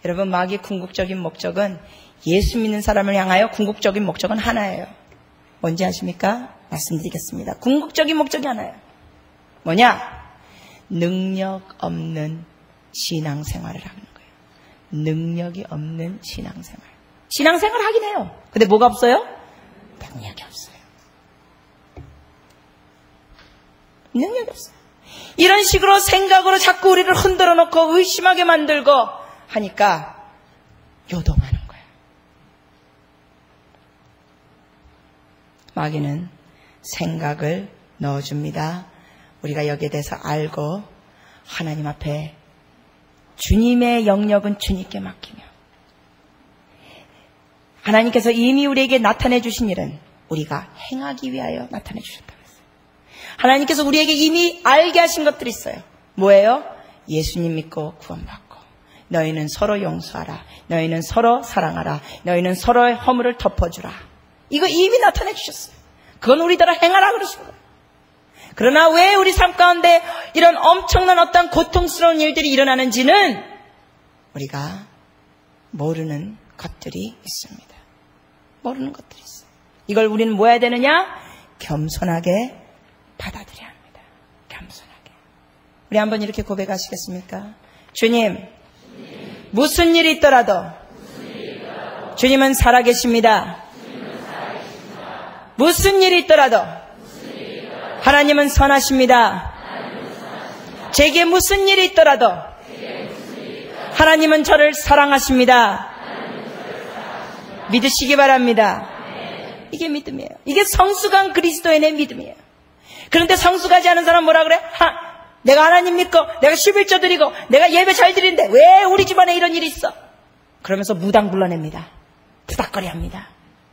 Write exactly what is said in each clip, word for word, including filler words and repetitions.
여러분, 마귀의 궁극적인 목적은, 예수 믿는 사람을 향하여 궁극적인 목적은 하나예요. 뭔지 아십니까? 말씀드리겠습니다. 궁극적인 목적이 하나예요. 뭐냐? 능력 없는 신앙생활을 하는 거예요. 능력이 없는 신앙생활. 신앙생활 하긴 해요. 근데 뭐가 없어요? 능력이 없어요. 능력이 없어요. 이런 식으로 생각으로 자꾸 우리를 흔들어 놓고 의심하게 만들고 하니까 요동하는 거예요. 마귀는 생각을 넣어줍니다. 우리가 여기에 대해서 알고 하나님 앞에 주님의 영역은 주님께 맡기며, 하나님께서 이미 우리에게 나타내 주신 일은 우리가 행하기 위하여 나타내 주셨다고 했어요. 하나님께서 우리에게 이미 알게 하신 것들이 있어요. 뭐예요? 예수님 믿고 구원받고, 너희는 서로 용서하라, 너희는 서로 사랑하라, 너희는 서로의 허물을 덮어주라. 이거 이미 나타내 주셨어요. 그건 우리들아 행하라 그러신 거예요. 그러나 왜 우리 삶 가운데 이런 엄청난 어떤 고통스러운 일들이 일어나는지는 우리가 모르는 것들이 있습니다. 모르는 것들이 있어요. 이걸 우리는 뭐 해야 되느냐? 겸손하게 받아들여야 합니다. 겸손하게. 우리 한번 이렇게 고백하시겠습니까? 주님, 무슨 일이 있더라도 주님은 살아계십니다. 무슨 일이 있더라도 하나님은 선하십니다. 제게 무슨 일이 있더라도 하나님은 저를 사랑하십니다. 믿으시기 바랍니다. 이게 믿음이에요. 이게 성숙한 그리스도인의 믿음이에요. 그런데 성숙하지 않은 사람 뭐라 그래? 하, 내가 하나님 믿고 내가 십일조 드리고 내가 예배 잘 드리는데 왜 우리 집안에 이런 일이 있어? 그러면서 무당 불러냅니다. 부닥거리 합니다.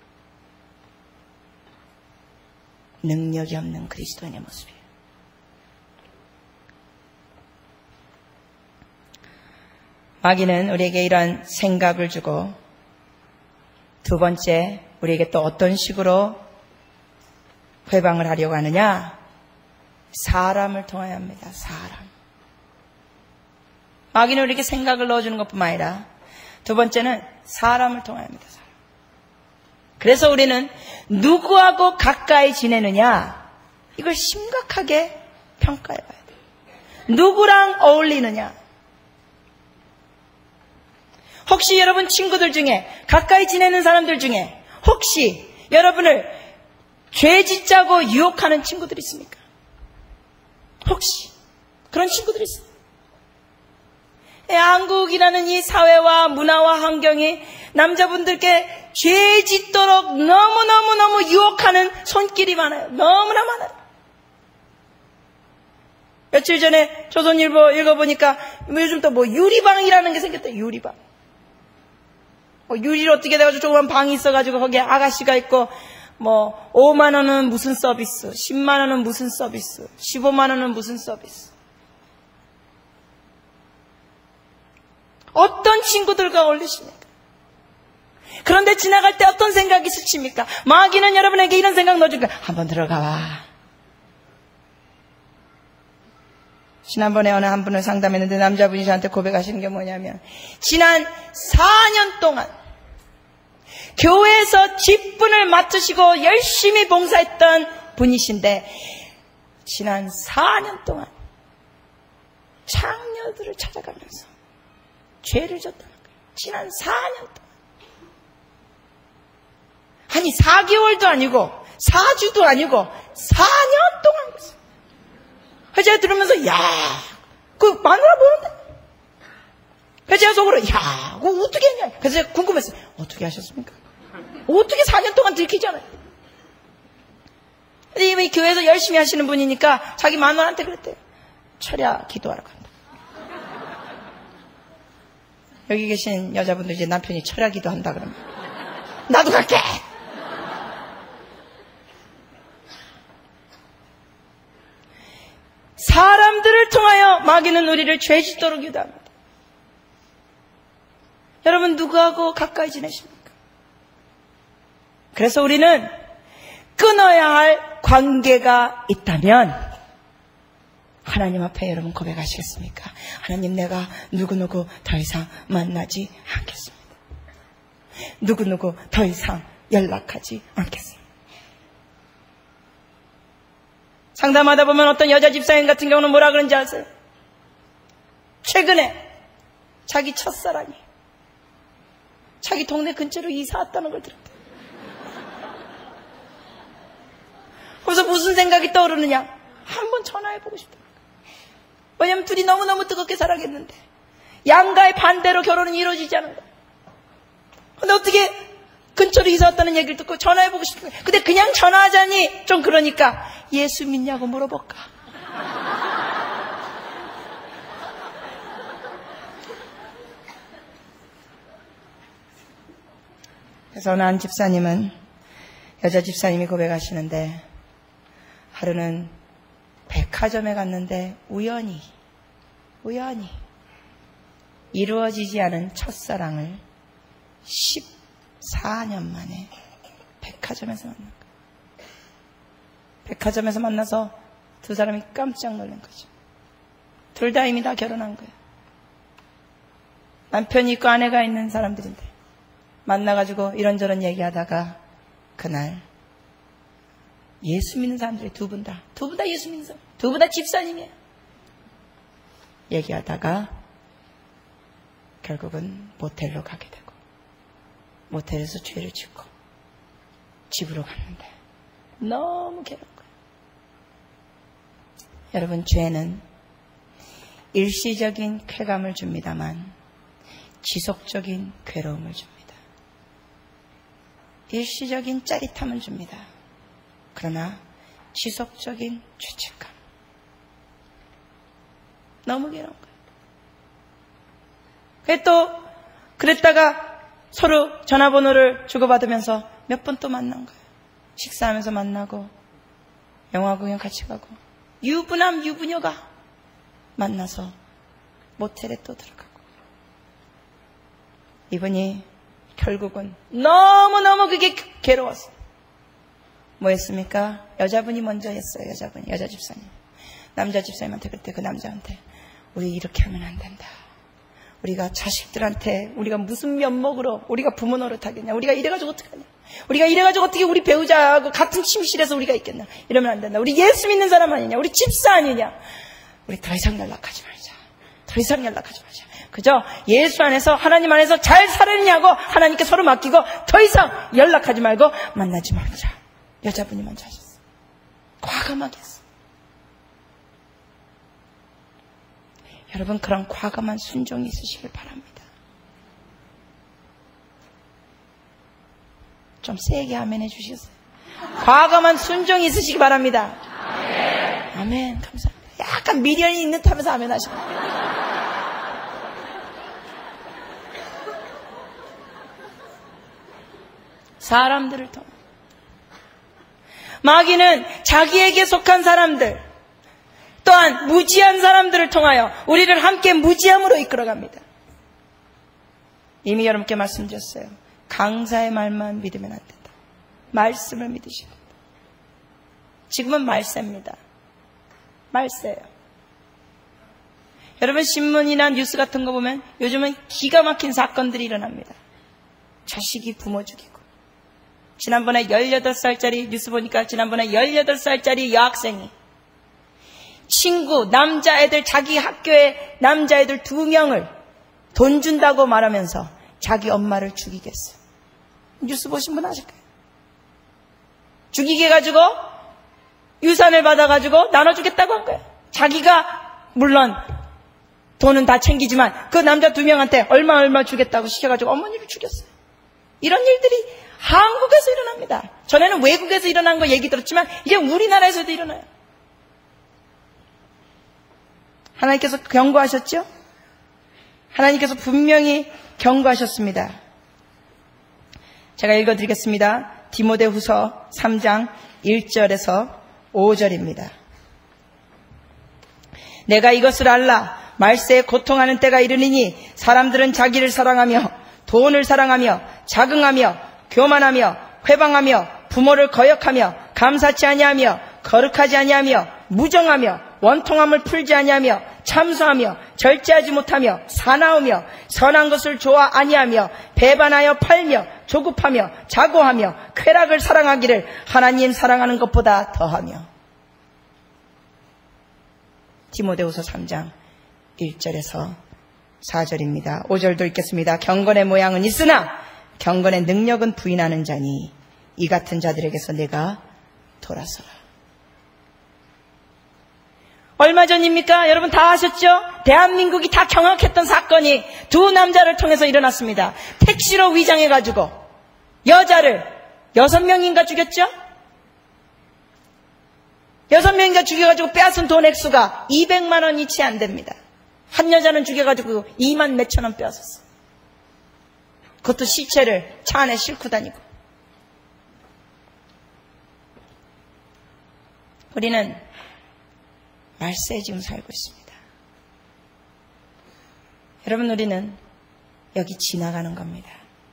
능력이 없는 그리스도인의 모습이에요. 마귀는 우리에게 이런 생각을 주고, 두 번째, 우리에게 또 어떤 식으로 회방을 하려고 하느냐? 사람을 통하여 합니다. 사람. 마귀는 우리에게 생각을 넣어주는 것뿐만 아니라 두 번째는 사람을 통하여 합니다. 사람. 그래서 우리는 누구하고 가까이 지내느냐, 이걸 심각하게 평가해 봐야 돼요. 누구랑 어울리느냐. 혹시 여러분 친구들 중에, 가까이 지내는 사람들 중에 혹시 여러분을 죄 짓자고 유혹하는 친구들이 있습니까? 혹시 그런 친구들이 있어요. 한국이라는 이 사회와 문화와 환경이 남자분들께 죄 짓도록 너무너무너무 유혹하는 손길이 많아요. 너무나 많아요. 며칠 전에 조선일보 읽어보니까 요즘 또 뭐 유리방이라는 게 생겼대요. 유리방. 뭐 유리를 어떻게 돼가지고 조그만 방이 있어가지고 거기에 아가씨가 있고, 뭐 오만 원은 무슨 서비스, 십만 원은 무슨 서비스, 십오만 원은 무슨 서비스. 어떤 친구들과 어울리십니까? 그런데 지나갈 때 어떤 생각이 스칩니까? 마귀는 여러분에게 이런 생각 넣어줄까? 한번 들어가봐. 지난번에 어느 한 분을 상담했는데 남자분이 저한테 고백하시는 게 뭐냐면, 지난 사 년 동안 교회에서 직분을 맡으시고 열심히 봉사했던 분이신데 지난 사 년 동안 장녀들을 찾아가면서 죄를 졌다는 거예요. 지난 사 년 동안. 아니 사 개월도 아니고 사 주도 아니고 사 년 동안 그랬어요. 그래서 제가 들으면서 야, 그 마누라 보는데? 그래서 제가 속으로 야, 그거 어떻게 했냐? 그래서 제가 궁금했어요. 어떻게 하셨습니까? 어떻게 사 년 동안 들키잖아요. 근데 이미 교회에서 열심히 하시는 분이니까 자기 마누라한테 그랬대요. 철야 기도하러 간다. 여기 계신 여자분들 이제 남편이 철야 기도한다 그러면 나도 갈게. 사람들을 통하여 마귀는 우리를 죄 짓도록 유도합니다. 여러분 누구하고 가까이 지내십니까? 그래서 우리는 끊어야 할 관계가 있다면 하나님 앞에 여러분 고백하시겠습니까? 하나님, 내가 누구누구 더 이상 만나지 않겠습니다. 누구누구 더 이상 연락하지 않겠습니다. 상담하다 보면 어떤 여자 집사님 같은 경우는 뭐라 그런지 아세요? 최근에 자기 첫사랑이 자기 동네 근처로 이사 왔다는 걸 들었대. 그래서 무슨 생각이 떠오르느냐? 한번 전화해보고 싶다. 왜냐면 둘이 너무너무 뜨겁게 사랑했는데 양가의 반대로 결혼은 이루어지지 않은 거야. 근데 어떻게 근처로 이사 왔다는 얘기를 듣고 전화해보고 싶은 거야. 근데 그냥 전화하자니 좀 그러니까 예수 믿냐고 물어볼까? 그래서 어느 한 집사님은, 여자 집사님이 고백하시는데, 하루는 백화점에 갔는데 우연히 우연히 이루어지지 않은 첫사랑을 십사 년 만에 백화점에서 만난 거예요. 백화점에서 만나서 두 사람이 깜짝 놀란 거죠. 둘 다 이미 다 결혼한 거예요. 남편이 있고 아내가 있는 사람들인데 만나가지고 이런저런 얘기하다가 그날 예수 믿는 사람들이 두 분 다, 두 분 다 예수 믿는 사람, 두 분 다 집사님이에요. 얘기하다가 결국은 모텔로 가게 되고 모텔에서 죄를 짓고 집으로 갔는데 너무 괴로운 거예요. 여러분, 죄는 일시적인 쾌감을 줍니다만 지속적인 괴로움을 줍니다. 일시적인 짜릿함을 줍니다. 그러나 지속적인 죄책감. 너무 괴로운 거예요. 그래 또 그랬다가 서로 전화번호를 주고받으면서 몇 번 또 만난 거예요. 식사하면서 만나고 영화 구경 같이 가고 유부남 유부녀가 만나서 모텔에 또 들어가고 이분이 결국은 너무너무 그게 괴로웠어요. 뭐 했습니까? 여자분이 먼저 했어요. 여자분이, 여자 집사님. 남자 집사님한테 그때 그 남자한테 우리 이렇게 하면 안 된다. 우리가 자식들한테 우리가 무슨 면목으로 우리가 부모 노릇하겠냐. 우리가 이래가지고 어떡하냐. 우리가 이래가지고 어떻게 우리 배우자하고 같은 침실에서 우리가 있겠나. 이러면 안 된다. 우리 예수 믿는 사람 아니냐. 우리 집사 아니냐. 우리 더 이상 연락하지 말자. 더 이상 연락하지 말자. 그저 예수 안에서 하나님 안에서 잘 살았냐고 하나님께 서로 맡기고 더 이상 연락하지 말고 만나지 말자. 여자분이 먼저 하셨어요. 과감하게 했어요. 여러분, 그런 과감한 순종이 있으시길 바랍니다. 좀 세게 아멘 해주시겠어요? 과감한 순종이 있으시기 바랍니다. 아멘. 아멘. 감사합니다. 약간 미련이 있는 듯하면서 아멘 하십니다. 사람들을 통해 마귀는 자기에게 속한 사람들 또한 무지한 사람들을 통하여 우리를 함께 무지함으로 이끌어갑니다. 이미 여러분께 말씀드렸어요. 강사의 말만 믿으면 안 된다. 말씀을 믿으셔야 된다. 지금은 말세입니다. 말세예요. 여러분, 신문이나 뉴스 같은 거 보면 요즘은 기가 막힌 사건들이 일어납니다. 자식이 부모 죽이고 지난번에 열여덟 살짜리 뉴스 보니까 지난번에 열여덟 살짜리 여학생이 친구, 남자애들, 자기 학교에 남자애들 두 명을 돈 준다고 말하면서 자기 엄마를 죽이게 했어요. 뉴스 보신 분 아실까요? 죽이게 해가지고 유산을 받아가지고 나눠주겠다고 한 거예요. 자기가 물론 돈은 다 챙기지만 그 남자 두 명한테 얼마 얼마 주겠다고 시켜가지고 어머니를 죽였어요. 이런 일들이 한국에서 일어납니다. 전에는 외국에서 일어난 거 얘기 들었지만 이제 우리나라에서도 일어나요. 하나님께서 경고하셨죠? 하나님께서 분명히 경고하셨습니다. 제가 읽어드리겠습니다. 디모데후서 삼 장 일 절에서 오 절입니다. 내가 이것을 알라. 말세에 고통하는 때가 이르니니 사람들은 자기를 사랑하며 돈을 사랑하며 자긍하며 교만하며 회방하며 부모를 거역하며 감사치 아니하며 거룩하지 아니하며 무정하며 원통함을 풀지 아니하며 참소하며 절제하지 못하며 사나우며 선한 것을 좋아 아니하며 배반하여 팔며 조급하며 자고하며 쾌락을 사랑하기를 하나님 사랑하는 것보다 더하며. 디모데후서 삼 장 일 절에서 사 절입니다. 오 절도 읽겠습니다. 경건의 모양은 있으나 경건의 능력은 부인하는 자니 이 같은 자들에게서 내가 돌아서라. 얼마 전입니까? 여러분 다 아셨죠? 대한민국이 다 경악했던 사건이 두 남자를 통해서 일어났습니다. 택시로 위장해가지고 여자를 여섯 명인가 죽였죠? 여섯 명인가 죽여가지고 빼앗은 돈 액수가 이백만 원이 채 안 됩니다. 한 여자는 죽여가지고 이만 몇천 원 빼앗았어. 그것도 시체를 차 안에 싣고 다니고. 우리는 말세에 지금 살고 있습니다. 여러분, 우리는 여기 지나가는 겁니다.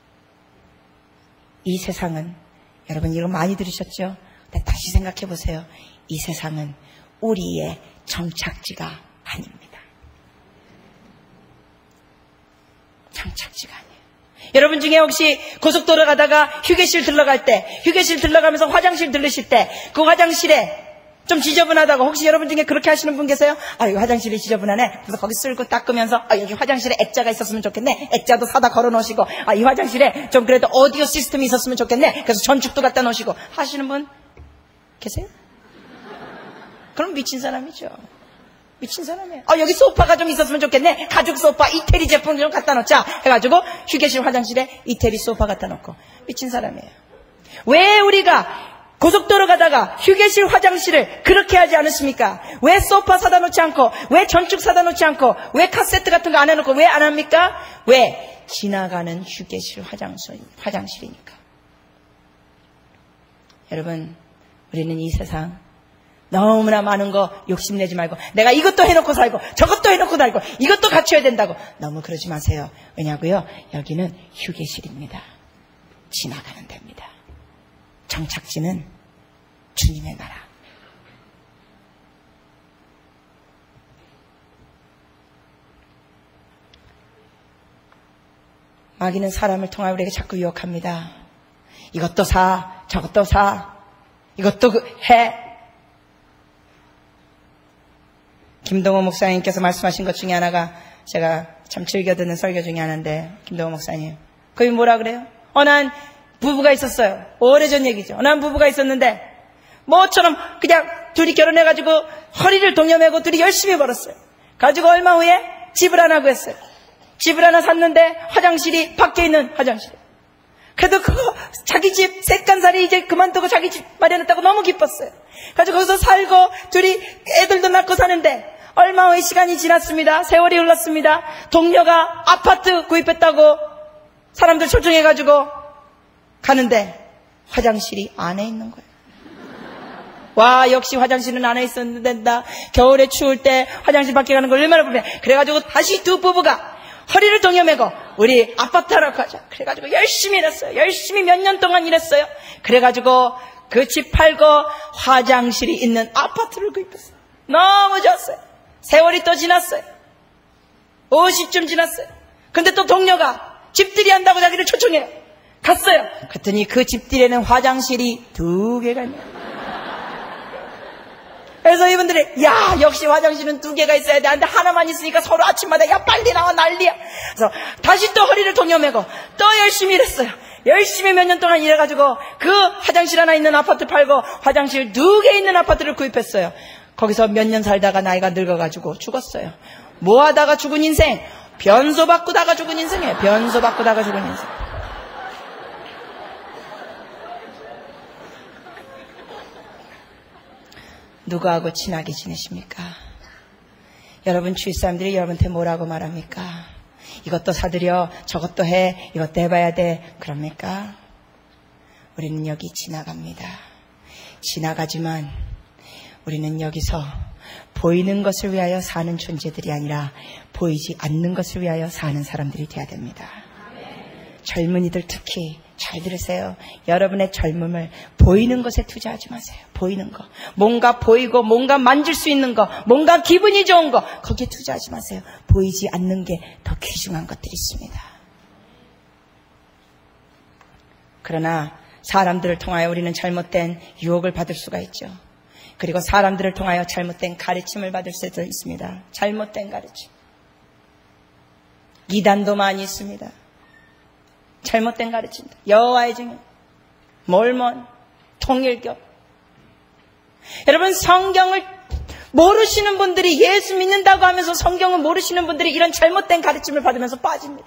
이 세상은, 여러분 이거 많이 들으셨죠? 근데 다시 생각해 보세요. 이 세상은 우리의 정착지가 아닙니다. 정착지가 아니에요. 여러분 중에 혹시 고속도로 가다가 휴게실 들러갈 때, 휴게실 들러가면서 화장실 들르실 때 그 화장실에 좀 지저분하다고 혹시 여러분 중에 그렇게 하시는 분 계세요? 아, 이 화장실이 지저분하네. 그래서 거기 쓸고 닦으면서 아, 여기 화장실에 액자가 있었으면 좋겠네. 액자도 사다 걸어 놓으시고, 아, 이 화장실에 좀 그래도 오디오 시스템이 있었으면 좋겠네. 그래서 전축도 갖다 놓으시고 하시는 분 계세요? 그럼 미친 사람이죠. 미친 사람이에요. 아, 여기 소파가 좀 있었으면 좋겠네. 가죽 소파, 이태리 제품 좀 갖다 놓자 해가지고 휴게실 화장실에 이태리 소파 갖다 놓고. 미친 사람이에요. 왜 우리가 고속도로 가다가 휴게실 화장실을 그렇게 하지 않으십니까? 왜 소파 사다 놓지 않고, 왜 전축 사다 놓지 않고, 왜 카세트 같은 거 안 해놓고 왜 안 합니까? 왜? 지나가는 휴게실 화장실, 화장실이니까. 여러분, 우리는 이 세상 너무나 많은 거 욕심내지 말고, 내가 이것도 해놓고 살고 저것도 해놓고 살고 이것도 갖춰야 된다고 너무 그러지 마세요. 왜냐고요? 여기는 휴게실입니다. 지나가는 데입니다. 정착지는 주님의 나라. 마귀는 사람을 통하여 우리에게 자꾸 유혹합니다. 이것도 사, 저것도 사, 이것도 해. 김동호 목사님께서 말씀하신 것 중에 하나가 제가 참 즐겨 듣는 설교 중에 하나인데, 김동호 목사님 거기 뭐라 그래요? 어느 한 부부가 있었어요. 오래전 얘기죠. 어느 한 부부가 있었는데 뭐처럼 그냥 둘이 결혼해가지고 허리를 동여매고 둘이 열심히 벌었어요. 가지고 얼마 후에 집을 하나 구했어요. 집을 하나 샀는데 화장실이 밖에 있는 화장실. 그래도 그거 자기 집 셋간살이 이제 그만두고 자기 집 마련했다고 너무 기뻤어요. 가지고 거기서 살고 둘이 애들도 낳고 사는데 얼마 후에 시간이 지났습니다. 세월이 흘렀습니다. 동료가 아파트 구입했다고 사람들 초청해가지고 가는데 화장실이 안에 있는 거예요. 와, 역시 화장실은 안에 있었는데 된다. 겨울에 추울 때 화장실 밖에 가는 걸 얼마나 불편해. 그래가지고 다시 두 부부가 허리를 동여매고 우리 아파트 하러 가자. 그래가지고 열심히 일했어요. 열심히 몇 년 동안 일했어요. 그래가지고 그 집 팔고 화장실이 있는 아파트를 구입했어요. 너무 좋았어요. 세월이 또 지났어요. 오십쯤 지났어요. 근데 또 동료가 집들이 한다고 자기를 초청해요. 갔어요. 그랬더니 그 집들에는 화장실이 두 개가 있네요. 그래서 이분들이 야, 역시 화장실은 두 개가 있어야 돼. 근데 하나만 있으니까 서로 아침마다 야, 빨리 나와, 난리야. 그래서 다시 또 허리를 동여매고 또 열심히 일했어요. 열심히 몇 년 동안 일해가지고 그 화장실 하나 있는 아파트 팔고 화장실 두 개 있는 아파트를 구입했어요. 거기서 몇 년 살다가 나이가 늙어가지고 죽었어요. 뭐 하다가 죽은 인생? 변소 바꾸다가 죽은 인생이에요. 변소 바꾸다가 죽은 인생. 누구하고 친하게 지내십니까? 여러분 주위 사람들이 여러분한테 뭐라고 말합니까? 이것도 사드려, 저것도 해, 이것도 해봐야 돼, 그럽니까? 우리는 여기 지나갑니다. 지나가지만 우리는 여기서 보이는 것을 위하여 사는 존재들이 아니라 보이지 않는 것을 위하여 사는 사람들이 되어야 됩니다. 젊은이들 특히 잘 들으세요. 여러분의 젊음을 보이는 것에 투자하지 마세요. 보이는 거. 뭔가 보이고 뭔가 만질 수 있는 거, 뭔가 기분이 좋은 거, 거기에 투자하지 마세요. 보이지 않는 게 더 귀중한 것들이 있습니다. 그러나 사람들을 통하여 우리는 잘못된 유혹을 받을 수가 있죠. 그리고 사람들을 통하여 잘못된 가르침을 받을 수도 있습니다. 잘못된 가르침. 이단도 많이 있습니다. 잘못된 가르침. 여호와의 증인, 몰몬, 통일교. 여러분, 성경을 모르시는 분들이, 예수 믿는다고 하면서 성경을 모르시는 분들이 이런 잘못된 가르침을 받으면서 빠집니다.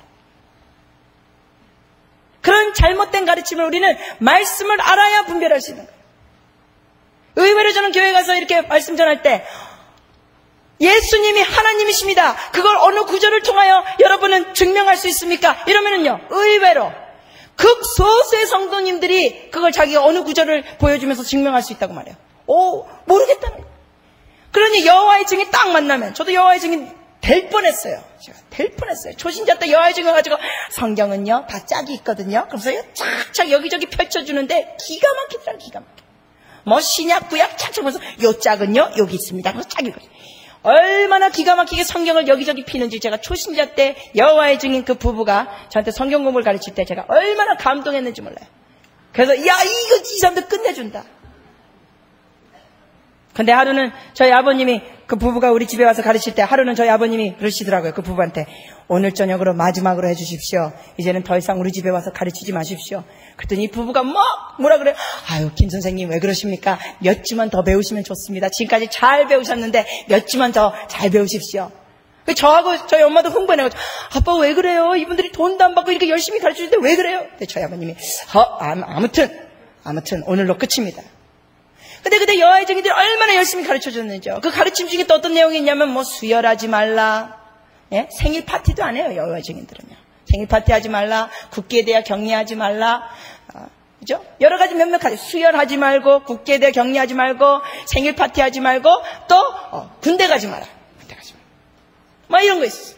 그런 잘못된 가르침을 우리는 말씀을 알아야 분별할 수 있는 거예요. 의외로 저는 교회 가서 이렇게 말씀 전할 때 예수님이 하나님이십니다. 그걸 어느 구절을 통하여 여러분은 증명할 수 있습니까? 이러면은요, 의외로 극소수의 성도님들이 그걸 자기가 어느 구절을 보여주면서 증명할 수 있다고 말해요. 오, 모르겠다는 거예요. 그러니 여호와의 증인 딱 만나면, 저도 여호와의 증인 될 뻔했어요. 제가 될 뻔했어요. 초신자 때 여호와의 증인 가지고 성경은요 다 짝이 있거든요. 그래서 착착 여기저기 펼쳐주는데 기가 막히더라. 기가 막혀. 뭐 신약 구약 착착 보면서 요 짝은요 여기 있습니다. 그래서 짝이 거죠. 얼마나 기가 막히게 성경을 여기저기 피는지, 제가 초신자 때 여호와의 증인 그 부부가 저한테 성경 공부를 가르칠 때 제가 얼마나 감동했는지 몰라요. 그래서 야, 이거 이 사람들 끝내준다. 근데 하루는 저희 아버님이, 그 부부가 우리 집에 와서 가르칠 때 하루는 저희 아버님이 그러시더라고요. 그 부부한테 오늘 저녁으로 마지막으로 해주십시오. 이제는 더 이상 우리 집에 와서 가르치지 마십시오. 그랬더니 이 부부가 막 뭐라 그래요? 아유, 김 선생님 왜 그러십니까? 몇 주만 더 배우시면 좋습니다. 지금까지 잘 배우셨는데 몇 주만 더 잘 배우십시오. 저하고 저희 엄마도 흥분해가지고, 아빠 왜 그래요? 이분들이 돈도 안 받고 이렇게 열심히 가르치는데 왜 그래요? 근데 저희 아버님이 어, 아무튼 아무튼 오늘로 끝입니다. 근데 그때 여호와의 증인들이 얼마나 열심히 가르쳐줬는지요. 그 가르침 중에 또 어떤 내용이 있냐면, 뭐 수혈하지 말라, 예? 생일 파티도 안 해요. 여호와의 증인들은요. 생일 파티 하지 말라, 국기에 대해 격려하지 말라, 어, 그죠? 여러 가지 몇몇 가지, 수혈하지 말고, 국기에 대해 격려하지 말고, 생일 파티 하지 말고, 또 어, 군대 가지 마라. 군대 가지 마라. 뭐 이런 거 있어.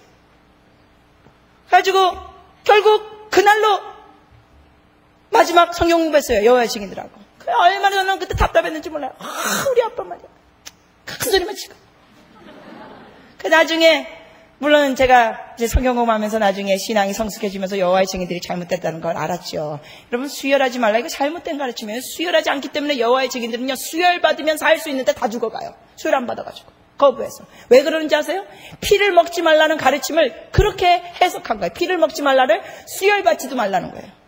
가지고 결국 그날로 마지막 성경 공부했어요. 여호와의 증인들하고. 얼마나 저는 그때 답답했는지 몰라요. 아, 우리 아빠 말이야. 큰 소리만 치고. 그 나중에, 물론 제가 이제 성경 공부하면서 나중에 신앙이 성숙해지면서 여호와의 증인들이 잘못됐다는 걸 알았죠. 여러분, 수혈하지 말라. 이거 잘못된 가르침이에요. 수혈하지 않기 때문에 여호와의 증인들은요, 수혈 받으면 살 수 있는데 다 죽어가요. 수혈 안 받아가지고. 거부해서. 왜 그러는지 아세요? 피를 먹지 말라는 가르침을 그렇게 해석한 거예요. 피를 먹지 말라를 수혈 받지도 말라는 거예요.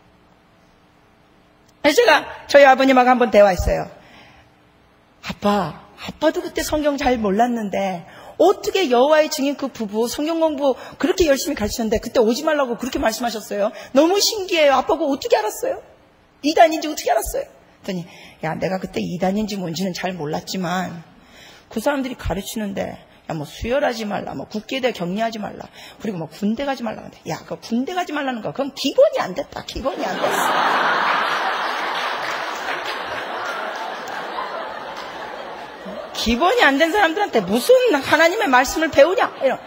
그래서 제가 저희 아버님하고 한번 대화했어요. 아빠, 아빠도 그때 성경 잘 몰랐는데 어떻게 여호와의 증인 그 부부 성경 공부 그렇게 열심히 가르치셨는데 그때 오지 말라고 그렇게 말씀하셨어요? 너무 신기해요. 아빠 그거 어떻게 알았어요? 이단인지 어떻게 알았어요? 그랬더니, 야, 내가 그때 이단인지 뭔지는 잘 몰랐지만 그 사람들이 가르치는데, 야, 뭐 수혈하지 말라, 뭐 국기에 대해 격려하지 말라, 그리고 뭐 군대 가지 말라. 근데 야, 그 군대 가지 말라는 거 그건 기본이 안 됐다. 기본이 안 됐어. 기본이 안 된 사람들한테 무슨 하나님의 말씀을 배우냐? 이런.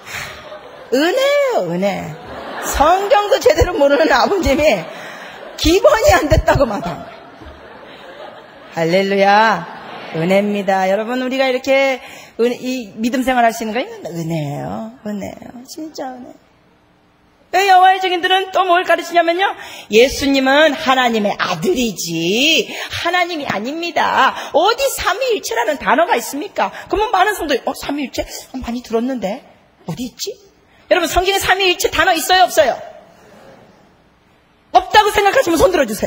은혜예요, 은혜. 성경도 제대로 모르는 아버님이 기본이 안 됐다고 말하는 거예요. 할렐루야. 은혜입니다. 여러분, 우리가 이렇게 은, 이 믿음 생활 할 수 있는 거 은혜예요. 은혜예요. 진짜 은혜. 여호와의 증인들은 또 뭘 가르치냐면요, 예수님은 하나님의 아들이지 하나님이 아닙니다. 어디 삼위일체라는 단어가 있습니까? 그러면 많은 성도들이 어 삼위일체? 많이 들었는데 어디 있지? 여러분, 성경에 삼위일체 단어 있어요, 없어요? 없다고 생각하시면 손 들어주세요.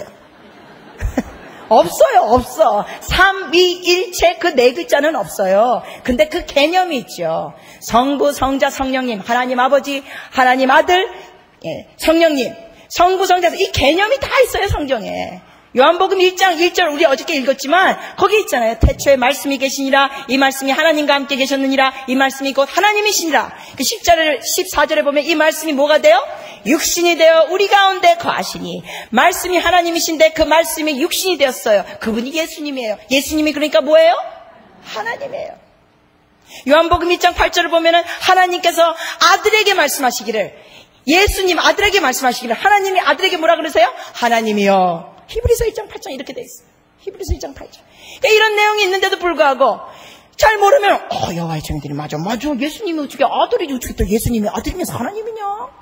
없어요, 없어. 삼위일체 그 네 글자는 없어요. 근데 그 개념이 있죠. 성부, 성자, 성령님, 하나님 아버지, 하나님 아들, 예, 성령님, 성부, 성자, 이 개념이 다 있어요, 성경에. 요한복음 일 장 일 절 우리 어저께 읽었지만 거기 있잖아요. 태초에 말씀이 계시니라, 이 말씀이 하나님과 함께 계셨느니라, 이 말씀이 곧 하나님이시니라. 그 십 절을, 십사 절에 보면 이 말씀이 뭐가 돼요? 육신이 되어 우리 가운데 거하시니, 말씀이 하나님이신데 그 말씀이 육신이 되었어요. 그분이 예수님이에요. 예수님이 그러니까 뭐예요? 하나님이에요. 요한복음 일 장 팔 절을 보면은 하나님께서 아들에게 말씀하시기를, 예수님 아들에게 말씀하시기를 하나님이 아들에게 뭐라 그러세요? 하나님이요. 히브리서 일 장 팔 장 이렇게 돼 있어요. 히브리서 일 장 팔 장. 그러니까 이런 내용이 있는데도 불구하고 잘 모르면 어 여호와의 종들이 맞아 맞아 예수님이 어떻게 아들이지 어떻게 또 예수님이 아들이면서 하나님이냐?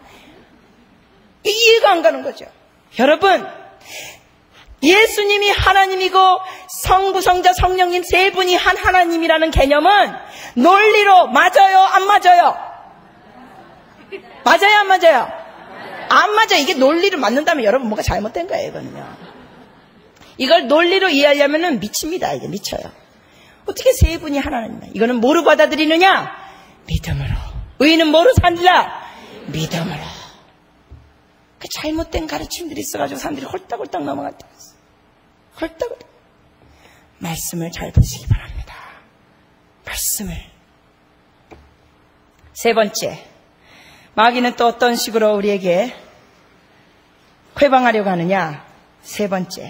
이해가 안 가는 거죠. 여러분 예수님이 하나님이고 성부 성자 성령님 세 분이 한 하나님이라는 개념은 논리로 맞아요 안 맞아요? 맞아요 안 맞아요? 안 맞아요. 이게 논리로 맞는다면 여러분 뭐가 잘못된 거예요 이거는요. 이걸 논리로 이해하려면 미칩니다. 이게 미쳐요. 어떻게 세 분이 하나님이냐. 이거는 뭐로 받아들이느냐? 믿음으로. 의인은 뭐로 산다? 믿음으로. 그 잘못된 가르침들이 있어가지고 사람들이 홀딱홀딱 넘어갔다. 홀딱홀딱. 말씀을 잘 보시기 바랍니다. 말씀을. 세 번째. 마귀는 또 어떤 식으로 우리에게 회방하려고 하느냐? 세 번째.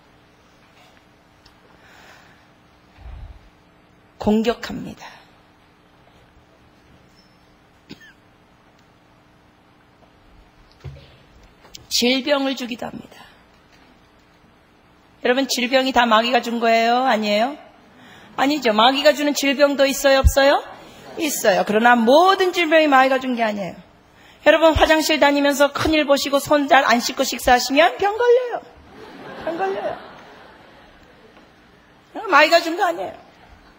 공격합니다. 질병을 주기도 합니다. 여러분 질병이 다 마귀가 준 거예요? 아니에요? 아니죠. 마귀가 주는 질병도 있어요? 없어요? 있어요. 그러나 모든 질병이 마귀가 준 게 아니에요. 여러분 화장실 다니면서 큰일 보시고 손 잘 안 씻고 식사하시면 병 걸려요. 병 걸려요. 마귀가 준 거 아니에요.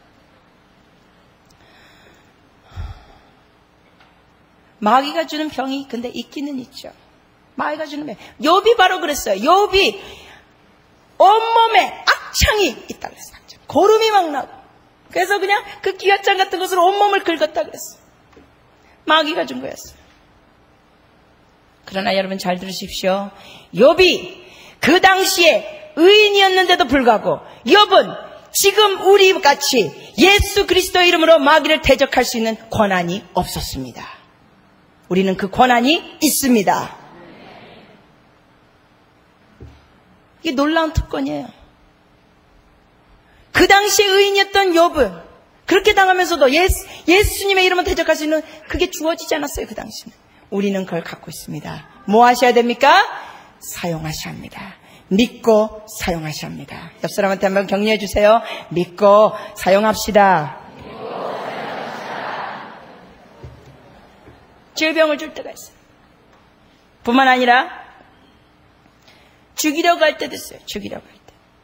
마귀가 주는 병이 근데 있기는 있죠. 마귀가 주는 병. 욥이 바로 그랬어요. 욥이 온몸에 악창이 있다고 그랬어요. 고름이 막 나고. 그래서 그냥 그 기와장 같은 것으로 온몸을 긁었다 그랬어요. 마귀가 준 거였어요. 그러나 여러분 잘 들으십시오. 욥이 그 당시에 의인이었는데도 불구하고 욥은 지금 우리같이 예수 그리스도의 이름으로 마귀를 대적할 수 있는 권한이 없었습니다. 우리는 그 권한이 있습니다. 이게 놀라운 특권이에요. 그 당시에 의인이었던 욥은 그렇게 당하면서도 예수, 예수님의 이름을 대적할 수 있는 그게 주어지지 않았어요. 그 당시는. 우리는 그걸 갖고 있습니다. 뭐 하셔야 됩니까? 사용하셔야 합니다. 믿고 사용하셔야 합니다. 옆 사람한테 한번 격려해 주세요. 믿고 사용합시다. 믿고 사용합시다. 질병을 줄 때가 있어요. 뿐만 아니라 죽이려고 할 때도 있어요. 죽이려고 할 때.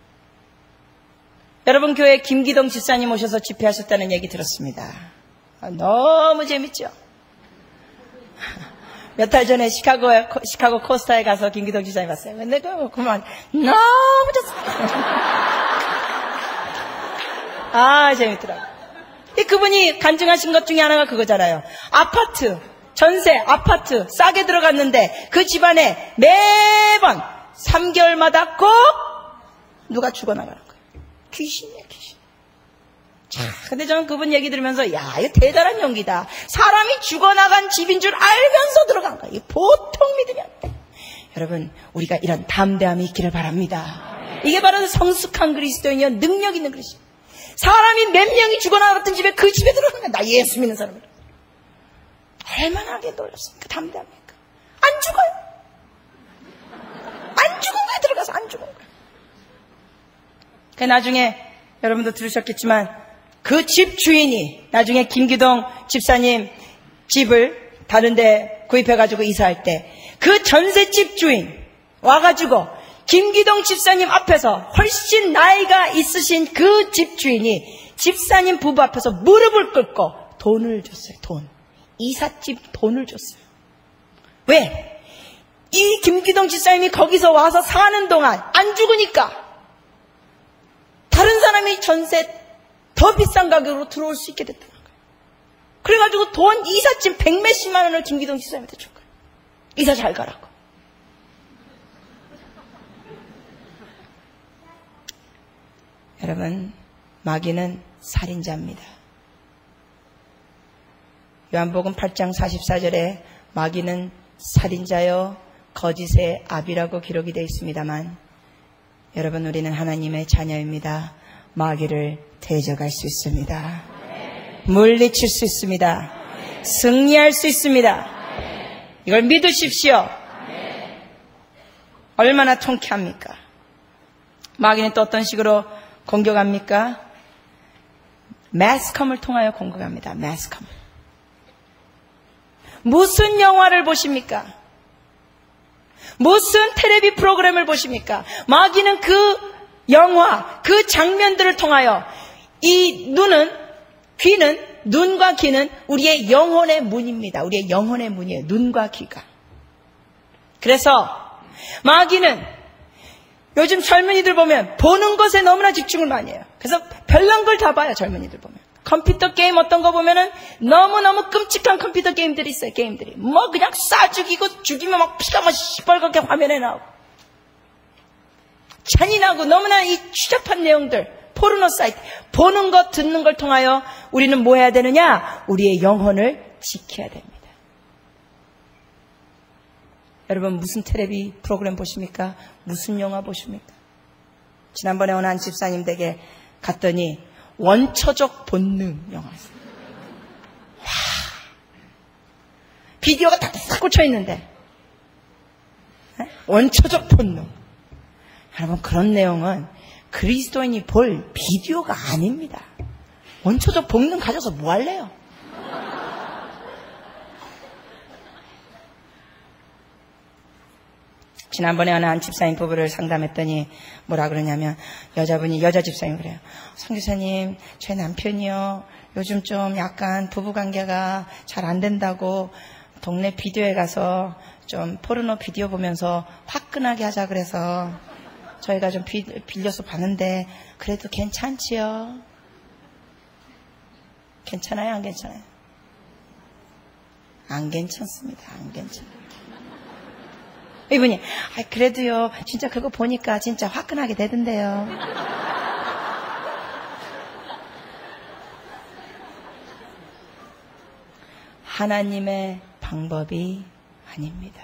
여러분 교회에 김기동 집사님 오셔서 집회하셨다는 얘기 들었습니다. 아, 너무 재밌죠? 몇 달 전에 시카고에, 시카고 코스타에 가서 김기동 집사님 봤어요. 근데 그, 그만, 너무 좋습니다. 아, 재밌더라고요. 그분이 간증하신 것 중에 하나가 그거잖아요. 아파트, 전세, 아파트, 싸게 들어갔는데 그 집안에 매번 삼 개월마다 꼭 누가 죽어나가는 거예요. 귀신이에요, 귀신. 자, 근데 저는 그분 얘기 들으면서, 야, 이거 대단한 용기다. 사람이 죽어나간 집인 줄 알면서 들어간 거예요. 보통 믿음이 안 돼. 여러분, 우리가 이런 담대함이 있기를 바랍니다. 이게 바로 성숙한 그리스도인이요, 능력 있는 그리스도인. 사람이 몇 명이 죽어나갔던 집에 그 집에 들어간 거야. 나 예수 믿는 사람이라. 얼마나 하게 놀랐습니까? 담대합니까? 안 죽어요. 안 죽은 거야, 들어가서 안 죽은 거야. 그 나중에 여러분도 들으셨겠지만 그 집 주인이 나중에 김기동 집사님 집을 다른 데 구입해가지고 이사할 때 그 전셋집 주인 와가지고 김기동 집사님 앞에서 훨씬 나이가 있으신 그 집 주인이 집사님 부부 앞에서 무릎을 꿇고 돈을 줬어요. 돈. 이삿집 돈을 줬어요. 왜? 이 김기동 집사님이 거기서 와서 사는 동안 안 죽으니까 다른 사람이 전세 더 비싼 가격으로 들어올 수 있게 됐다는 거예요. 그래가지고 돈 이삿짐 백몇십만 원을 김기동 집사님한테 준 거예요. 이사 잘 가라고. 여러분, 마귀는 살인자입니다. 요한복음 팔 장 사십사 절에 마귀는 살인자요 거짓의 아비라고 기록이 되어 있습니다만 여러분 우리는 하나님의 자녀입니다. 마귀를 대적할 수 있습니다. 물리칠 수 있습니다. 승리할 수 있습니다. 이걸 믿으십시오. 얼마나 통쾌합니까? 마귀는 또 어떤 식으로 공격합니까? 매스컴을 통하여 공격합니다. 매스컴. 무슨 영화를 보십니까? 무슨 텔레비 프로그램을 보십니까? 마귀는 그 영화, 그 장면들을 통하여 이 눈은, 귀는, 눈과 귀는 우리의 영혼의 문입니다. 우리의 영혼의 문이에요. 눈과 귀가. 그래서 마귀는 요즘 젊은이들 보면 보는 것에 너무나 집중을 많이 해요. 그래서 별난 걸 다 봐요. 젊은이들 보면. 컴퓨터 게임 어떤 거 보면은 너무너무 끔찍한 컴퓨터 게임들이 있어요. 게임들이. 뭐 그냥 쏴 죽이고 죽이면 막 피가 막 시뻘겋게 화면에 나오고. 잔인하고 너무나 이 추잡한 내용들. 포르노 사이트. 보는 것, 듣는 걸 통하여 우리는 뭐 해야 되느냐? 우리의 영혼을 지켜야 됩니다. 여러분 무슨 텔레비 프로그램 보십니까? 무슨 영화 보십니까? 지난번에 어느 한 집사님 댁에 갔더니 원초적 본능 영화였어요. 와, 비디오가 다 꽂혀 있는데 네? 원초적 본능. 여러분 그런 내용은 그리스도인이 볼 비디오가 아닙니다. 원초적 본능 가져서 뭐 할래요? 지난번에 어느 한 집사님 부부를 상담했더니 뭐라 그러냐면 여자분이 여자 집사님 그래요. 선교사님 제 남편이요 요즘 좀 약간 부부관계가 잘 안 된다고 동네 비디오에 가서 좀 포르노 비디오 보면서 화끈하게 하자 그래서 저희가 좀 비, 빌려서 봤는데 그래도 괜찮지요? 괜찮아요? 안 괜찮아요? 안 괜찮습니다. 안 괜찮아요. 이분이 아 그래도요 진짜 그거 보니까 진짜 화끈하게 되던데요. 하나님의 방법이 아닙니다.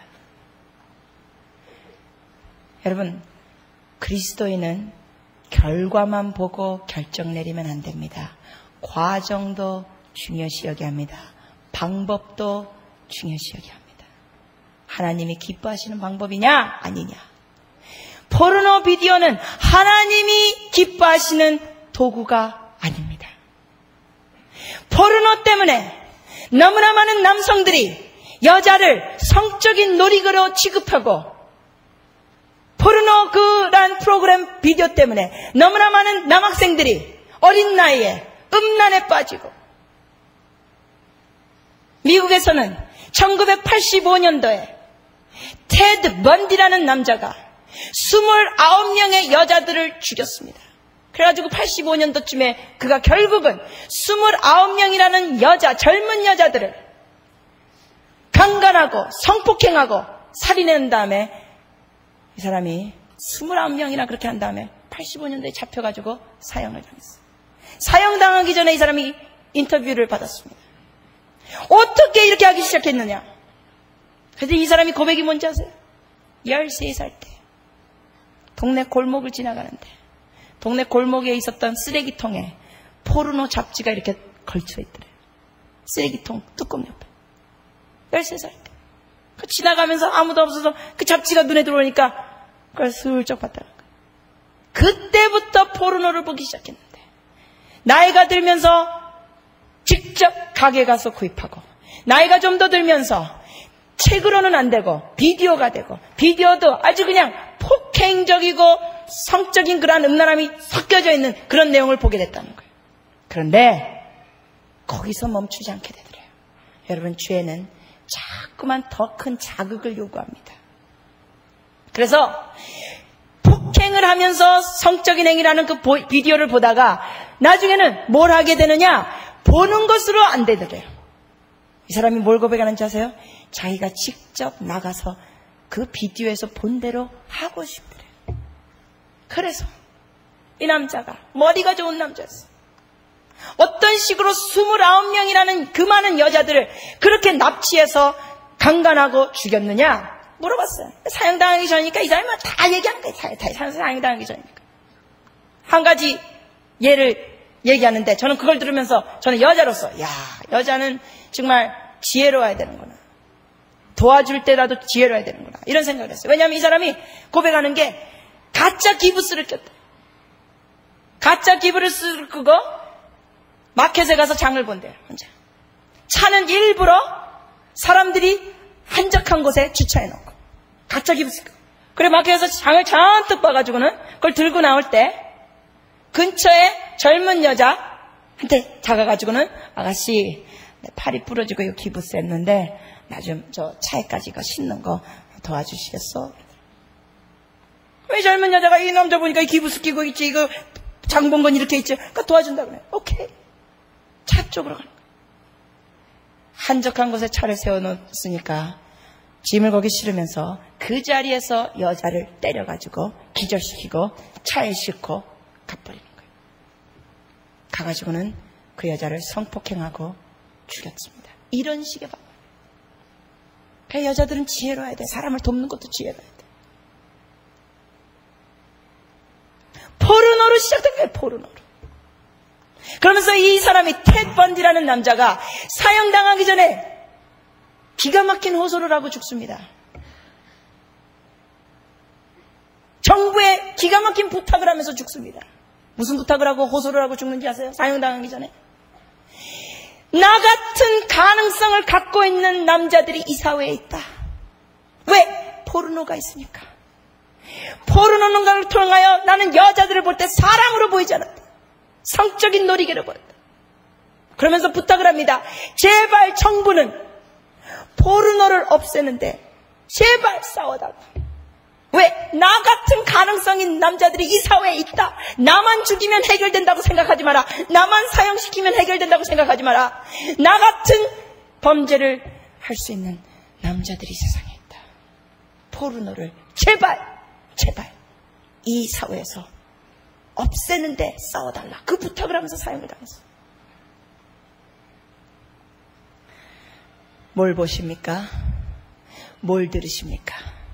여러분 그리스도인은 결과만 보고 결정 내리면 안 됩니다. 과정도 중요시 여겨야 합니다. 방법도 중요시 여겨야 합니다. 하나님이 기뻐하시는 방법이냐 아니냐. 포르노 비디오는 하나님이 기뻐하시는 도구가 아닙니다. 포르노 때문에 너무나 많은 남성들이 여자를 성적인 놀이거리로 취급하고 포르노 그란 프로그램 비디오 때문에 너무나 많은 남학생들이 어린 나이에 음란에 빠지고 미국에서는 천구백팔십오 년도에 테드 번디라는 남자가 스물아홉 명의 여자들을 죽였습니다. 그래가지고 팔십오 년도쯤에 그가 결국은 스물아홉 명이라는 여자, 젊은 여자들을 강간하고 성폭행하고 살인한 다음에 이 사람이 스물아홉 명이나 그렇게 한 다음에 팔십오 년도에 잡혀가지고 사형을 당했어요. 사형당하기 전에 이 사람이 인터뷰를 받았습니다. 어떻게 이렇게 하기 시작했느냐? 그래서 이 사람이 고백이 뭔지 아세요? 열세 살 때 동네 골목을 지나가는데 동네 골목에 있었던 쓰레기통에 포르노 잡지가 이렇게 걸쳐 있더래요. 쓰레기통 뚜껑 옆에. 열세 살 때. 그 지나가면서 아무도 없어서 그 잡지가 눈에 들어오니까 그걸 슬쩍 봤다는 거예요. 그때부터 포르노를 보기 시작했는데 나이가 들면서 직접 가게 가서 구입하고 나이가 좀 더 들면서 책으로는 안 되고 비디오가 되고 비디오도 아주 그냥 폭행적이고 성적인 그런 음란함이 섞여져 있는 그런 내용을 보게 됐다는 거예요. 그런데 거기서 멈추지 않게 되더래요. 여러분 죄는 자꾸만 더 큰 자극을 요구합니다. 그래서 폭행을 하면서 성적인 행위라는 그 비디오를 보다가 나중에는 뭘 하게 되느냐? 보는 것으로 안 되더래요. 이 사람이 뭘 고백하는지 아세요? 자기가 직접 나가서 그 비디오에서 본 대로 하고 싶더래요. 그래서 이 남자가 머리가 좋은 남자였어요. 어떤 식으로 스물아홉 명이라는 그 많은 여자들을 그렇게 납치해서 강간하고 죽였느냐 물어봤어요. 사형당하기 전이니까 이 사람이 다 얘기하는 거예요. 다, 다 사형당하기 전이니까. 한 가지 예를 얘기하는데 저는 그걸 들으면서 저는 여자로서 야 여자는 정말 지혜로워야 되는구나. 도와줄 때라도 지혜로워야 되는구나. 이런 생각을 했어요. 왜냐하면 이 사람이 고백하는 게 가짜 기부스를 꼈다. 가짜 기부스를 끄고 마켓에 가서 장을 본대요. 혼자. 차는 일부러 사람들이 한적한 곳에 주차해 놓고 가짜 기부스 끄고. 그래 마켓에서 장을 잔뜩 봐가지고는 그걸 들고 나올 때 근처에 젊은 여자한테 다가가지고는 아가씨 내 팔이 부러지고 이거 기부스 했는데 나 좀 저 차에까지 이거 싣는 거 도와주시겠어? 왜 젊은 여자가 이 남자 보니까 이 기부스 끼고 있지 이거 장본건 이렇게 있지 그러니까 도와준다 그래. 오케이. 차 쪽으로 가는 거야. 한적한 곳에 차를 세워놓았으니까 짐을 거기 실으면서 그 자리에서 여자를 때려가지고 기절시키고 차에 싣고 가버리는 거예요. 가가지고는 그 여자를 성폭행하고 죽였습니다. 이런 식의 방. 그 여자들은 지혜로워야 돼. 사람을 돕는 것도 지혜로워야 돼. 포르노로 시작된 거예요. 포르노로. 그러면서 이 사람이 텟 번디라는 남자가 사형당하기 전에 기가 막힌 호소를 하고 죽습니다. 정부에 기가 막힌 부탁을 하면서 죽습니다. 무슨 부탁을 하고 호소를 하고 죽는지 아세요? 사형당하기 전에. 나 같은 가능성을 갖고 있는 남자들이 이 사회에 있다. 왜? 포르노가 있으니까. 포르노를 통하여 나는 여자들을 볼 때 사랑으로 보이지 않았다. 성적인 놀이개로 보였다. 그러면서 부탁을 합니다. 제발 정부는 포르노를 없애는데 제발 싸워달라. 왜? 나 같은 가능성인 남자들이 이 사회에 있다. 나만 죽이면 해결된다고 생각하지 마라. 나만 사형시키면 해결된다고 생각하지 마라. 나 같은 범죄를 할 수 있는 남자들이 세상에 있다. 포르노를 제발 제발 이 사회에서 없애는데 싸워달라. 그 부탁을 하면서 사형을 당했어. 뭘 보십니까? 뭘 들으십니까?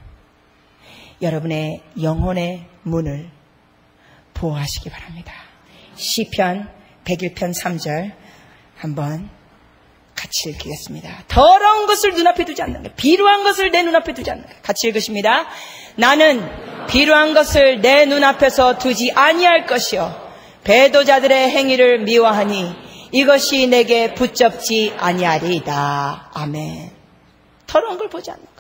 여러분의 영혼의 문을 보호하시기 바랍니다. 시편 백일 편 삼 절 한번 같이 읽겠습니다. 더러운 것을 눈앞에 두지 않는 것, 비루한 것을 내 눈앞에 두지 않는 것. 같이 읽으십니다. 나는 비루한 것을 내 눈앞에서 두지 아니할 것이요 배도자들의 행위를 미워하니 이것이 내게 붙잡지 아니하리이다. 아멘. 더러운 걸 보지 않는 것.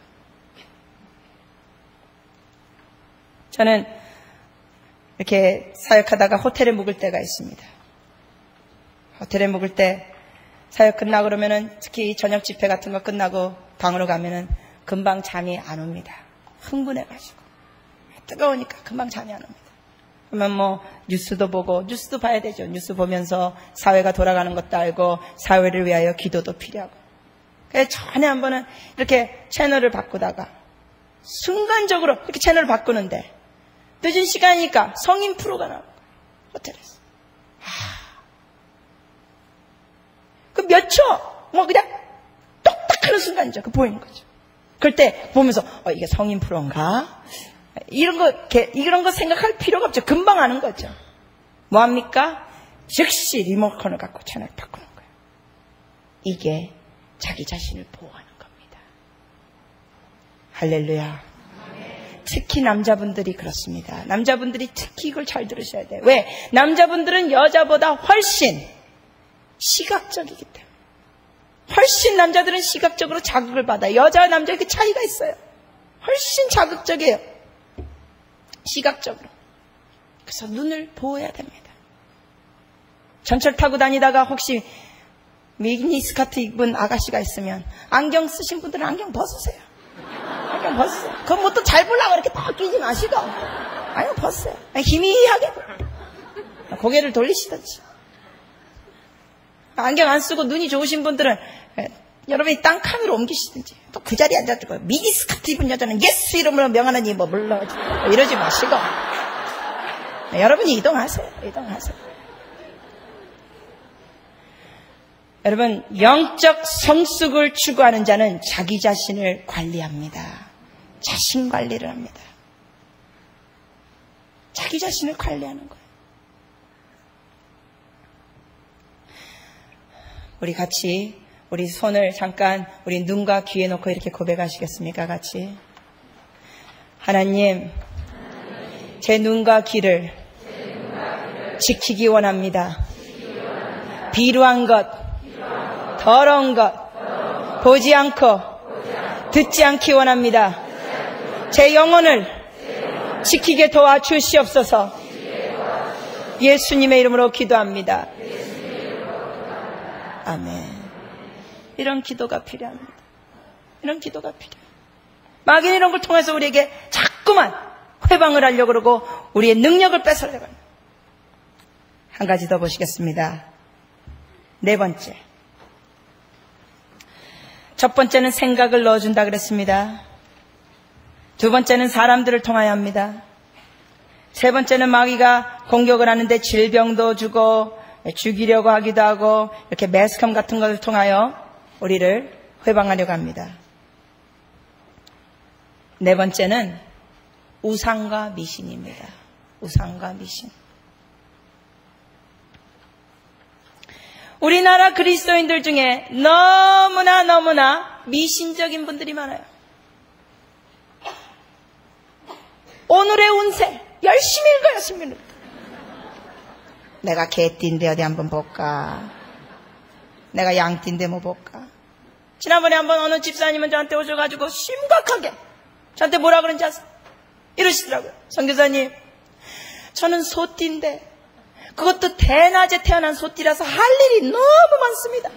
저는 이렇게 사역하다가 호텔에 묵을 때가 있습니다. 호텔에 묵을 때 사역 끝나고 그러면은 특히 저녁 집회 같은 거 끝나고 방으로 가면은 금방 잠이 안 옵니다. 흥분해가지고. 뜨거우니까 금방 잠이 안 옵니다. 그러면 뭐 뉴스도 보고 뉴스도 봐야 되죠. 뉴스 보면서 사회가 돌아가는 것도 알고 사회를 위하여 기도도 필요하고. 그래서 전에 한 번은 이렇게 채널을 바꾸다가 순간적으로 이렇게 채널을 바꾸는데 늦은 시간이니까 성인 프로가 나오고 호텔에서. 그 몇 초, 뭐 그냥 똑딱 하는 순간이죠. 그 보이는 거죠. 그럴 때 보면서 어, 이게 성인 프로인가? 이런 거, 이런 거 생각할 필요가 없죠. 금방 아는 거죠. 뭐합니까? 즉시 리모컨을 갖고 채널을 바꾸는 거예요. 이게 자기 자신을 보호하는 겁니다. 할렐루야. 특히 남자분들이 그렇습니다. 남자분들이 특히 이걸 잘 들으셔야 돼요. 왜? 남자분들은 여자보다 훨씬 시각적이기 때문에. 훨씬 남자들은 시각적으로 자극을 받아요. 여자와 남자의 그 차이가 있어요. 훨씬 자극적이에요. 시각적으로. 그래서 눈을 보호해야 됩니다. 전철 타고 다니다가 혹시 미니 스커트 입은 아가씨가 있으면 안경 쓰신 분들은 안경 벗으세요. 안경 벗으세요. 그건 뭐 또 잘 보려고 이렇게 딱 끼지 마시고 안경 벗으세요. 희미하게 고개를 돌리시든지. 안경 안 쓰고 눈이 좋으신 분들은 여러분이 딴 칸으로 옮기시든지 또 그 자리에 앉아주고 미니 스커트 입은 여자는 예스 이름으로 명하는 이뭐 물러 이러지 마시고 여러분이 이동하세요. 이동하세요. 여러분 영적 성숙을 추구하는 자는 자기 자신을 관리합니다. 자신 관리를 합니다. 자기 자신을 관리하는 거예요. 우리 같이 우리 손을 잠깐 우리 눈과 귀에 놓고 이렇게 고백하시겠습니까? 같이. 하나님, 제 눈과 귀를 지키기 원합니다. 비루한 것, 더러운 것 보지 않고 듣지 않기 원합니다. 제 영혼을 지키게 도와주시옵소서. 예수님의 이름으로 기도합니다. 아멘. 이런 기도가 필요합니다. 이런 기도가 필요해요. 마귀는 이런 걸 통해서 우리에게 자꾸만 회방을 하려고 그러고 우리의 능력을 뺏으려고 합니다. 한 가지 더 보시겠습니다. 네 번째. 첫 번째는 생각을 넣어준다 그랬습니다. 두 번째는 사람들을 통하여 합니다. 세 번째는 마귀가 공격을 하는데 질병도 주고 죽이려고 하기도 하고 이렇게 매스컴 같은 것을 통하여 우리를 회방하려고 합니다. 네 번째는 우상과 미신입니다. 우상과 미신. 우리나라 그리스도인들 중에 너무나 너무나 미신적인 분들이 많아요. 오늘의 운세 열심히 읽어였습니다. 내가 개띠인데 어디 한번 볼까? 내가 양띠인데 뭐 볼까? 지난번에 한번 어느 집사님은 저한테 오셔가지고 심각하게 저한테 뭐라 그런지 아세요? 이러시더라고요. 선교사님, 저는 소띠인데 그것도 대낮에 태어난 소띠라서 할 일이 너무 많습니다.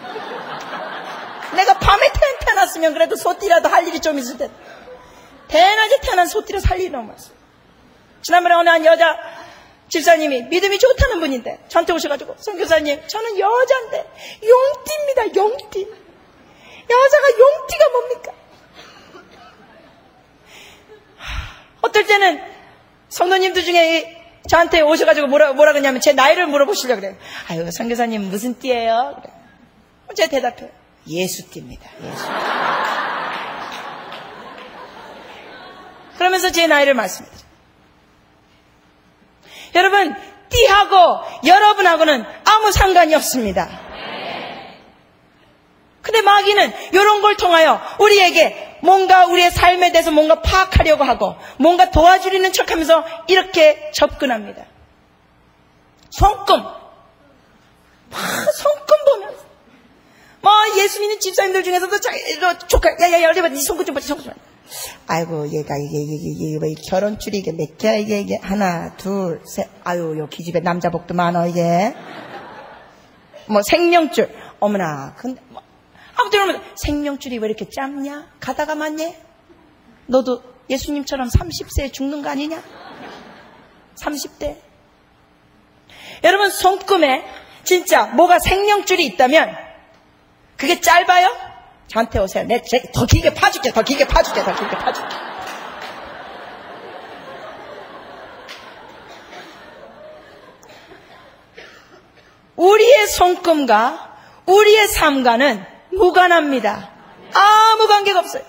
내가 밤에 태어났으면 그래도 소띠라도 할 일이 좀 있을 텐데 대낮에 태어난 소띠라서 할 일이 너무 많습니다. 지난번에 어느 한 여자 집사님이 믿음이 좋다는 분인데 저한테 오셔가지고 선교사님, 저는 여자인데 용띠입니다. 용띠. 여자가 용띠가 뭡니까? 어떨 때는 성도님들 중에 저한테 오셔가지고 뭐라, 뭐라 그러냐면 제 나이를 물어보시려고 그래요. 아유, 선교사님 무슨 띠예요? 그래. 제가 대답해요. 예수띠입니다. 예수. 그러면서 제 나이를 말씀드려요. 여러분, 띠하고 여러분하고는 아무 상관이 없습니다. 근데 마귀는 이런 걸 통하여 우리에게 뭔가 우리의 삶에 대해서 뭔가 파악하려고 하고 뭔가 도와주려는 척하면서 이렇게 접근합니다. 손금, 막 손금 보면서 뭐 예수 믿는 집사님들 중에서도 조카, 야야야, 어디 봐, 네 손금 좀 봐, 손금 좀 봐. 아이고, 얘가 이게 이게 이게 이게 결혼줄이 이게 몇 개야 이게 이게 하나, 둘, 셋. 아유, 요 기집애 남자복도 많어 이게. 뭐 생명줄, 어머나, 근데. 뭐, 아무튼 여러분, 생명줄이 왜 이렇게 짧냐? 가다가 맞냐? 너도 예수님처럼 삼십 세에 죽는 거 아니냐? 삼십 대. 여러분, 손금에 진짜 뭐가 생명줄이 있다면 그게 짧아요? 저한테 오세요. 내, 더 길게 파줄게, 더 길게 파줄게, 더 길게 파줄게. 우리의 손금과 우리의 삶과는 무관합니다. 아무 관계가 없어요.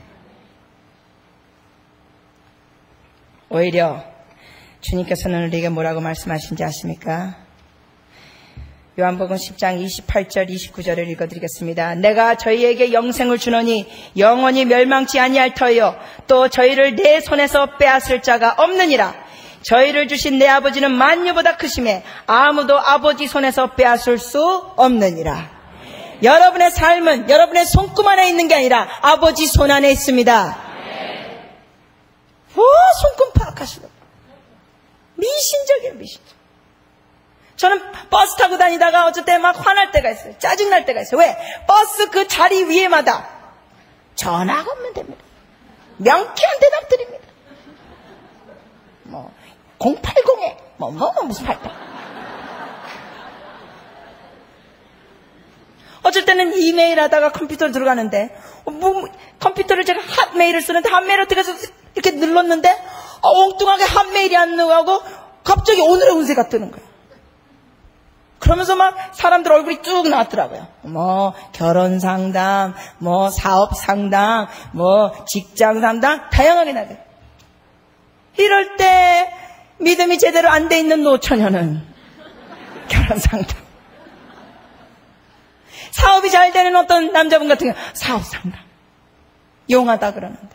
오히려 주님께서는 우리에게 뭐라고 말씀하신지 아십니까? 요한복음 십 장 이십팔 절 이십구 절을 읽어드리겠습니다. 내가 저희에게 영생을 주노니 영원히 멸망치 아니할 터요 또 저희를 내 손에서 빼앗을 자가 없느니라. 저희를 주신 내 아버지는 만유보다 크심에 아무도 아버지 손에서 빼앗을 수 없느니라. 여러분의 삶은 여러분의 손금 안에 있는 게 아니라 아버지 손 안에 있습니다. 오, 손금 파악하시고 미신적이에요. 미신적. 저는 버스 타고 다니다가 어쩔 때 막 화날 때가 있어요. 짜증날 때가 있어요. 왜? 버스 그 자리 위에마다 전화가 오면 됩니다. 명쾌한 대답 드립니다. 뭐 공팔공에 뭐, 뭐 무슨 팔팔. 어쩔 때는 이메일 하다가 컴퓨터로 들어가는데 뭐, 컴퓨터를 제가 핫메일을 쓰는데 핫메일 어떻게 해서 이렇게 눌렀는데 어, 엉뚱하게 핫메일이 안 나가고 갑자기 오늘의 운세가 뜨는 거예요. 그러면서 막 사람들 얼굴이 쭉 나왔더라고요. 뭐 결혼 상담, 뭐 사업 상담, 뭐 직장 상담 다양하게 나요. 이럴 때 믿음이 제대로 안 돼 있는 노처녀는 결혼 상담. 사업이 잘 되는 어떤 남자분 같은 경우 사업 상담 용하다 그러는데,